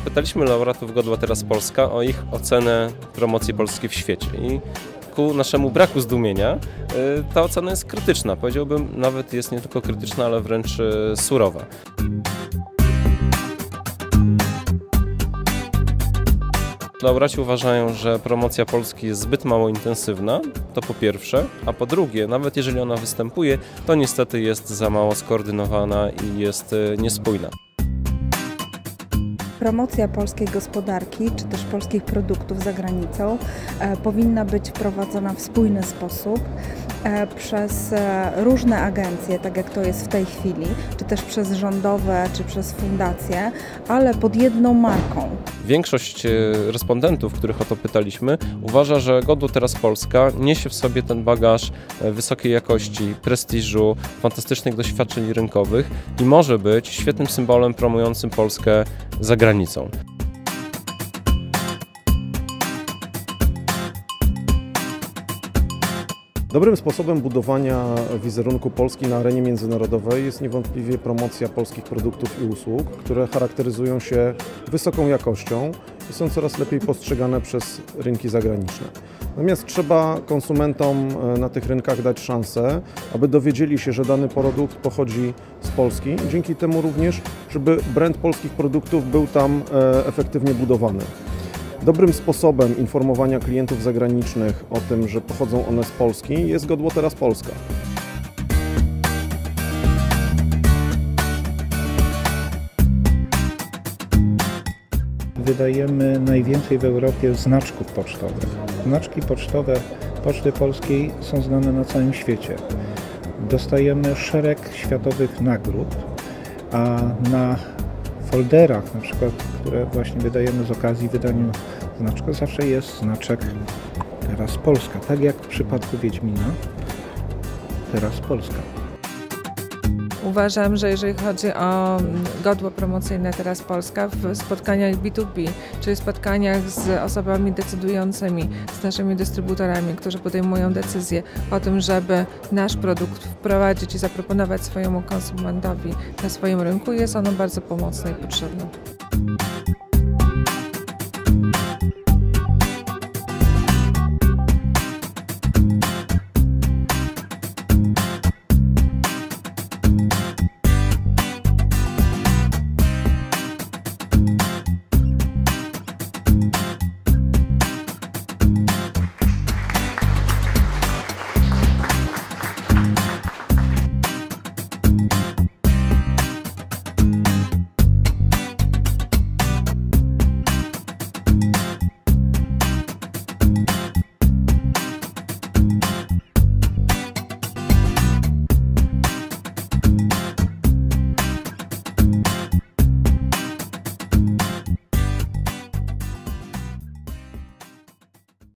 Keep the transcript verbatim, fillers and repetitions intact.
Zapytaliśmy laureatów Godła Teraz Polska o ich ocenę promocji Polski w świecie i ku naszemu braku zdumienia ta ocena jest krytyczna. Powiedziałbym, nawet jest nie tylko krytyczna, ale wręcz surowa. Laureaci uważają, że promocja Polski jest zbyt mało intensywna, to po pierwsze, a po drugie, nawet jeżeli ona występuje, to niestety jest za mało skoordynowana i jest niespójna. Promocja polskiej gospodarki, czy też polskich produktów za granicą e, powinna być prowadzona w spójny sposób e, przez e, różne agencje, tak jak to jest w tej chwili, czy też przez rządowe, czy przez fundacje, ale pod jedną marką. Większość respondentów, których o to pytaliśmy, uważa, że Godło Teraz Polska niesie w sobie ten bagaż wysokiej jakości, prestiżu, fantastycznych doświadczeń rynkowych i może być świetnym symbolem promującym Polskę za granicą. Dobrym sposobem budowania wizerunku Polski na arenie międzynarodowej jest niewątpliwie promocja polskich produktów i usług, które charakteryzują się wysoką jakością i są coraz lepiej postrzegane przez rynki zagraniczne. Natomiast trzeba konsumentom na tych rynkach dać szansę, aby dowiedzieli się, że dany produkt pochodzi z Polski i dzięki temu również, żeby brand polskich produktów był tam efektywnie budowany. Dobrym sposobem informowania klientów zagranicznych o tym, że pochodzą one z Polski, jest Godło Teraz Polska. Wydajemy najwięcej w Europie znaczków pocztowych. Znaczki pocztowe Poczty Polskiej są znane na całym świecie. Dostajemy szereg światowych nagród, a na folderach, na przykład, które właśnie wydajemy z okazji wydania znaczka, zawsze jest znaczek Teraz Polska. Tak jak w przypadku Wiedźmina, Teraz Polska. Uważam, że jeżeli chodzi o godło promocyjne Teraz Polska, w spotkaniach B dwa B, czyli spotkaniach z osobami decydującymi, z naszymi dystrybutorami, którzy podejmują decyzje o tym, żeby nasz produkt wprowadzić i zaproponować swojemu konsumentowi na swoim rynku, jest ono bardzo pomocne i potrzebne.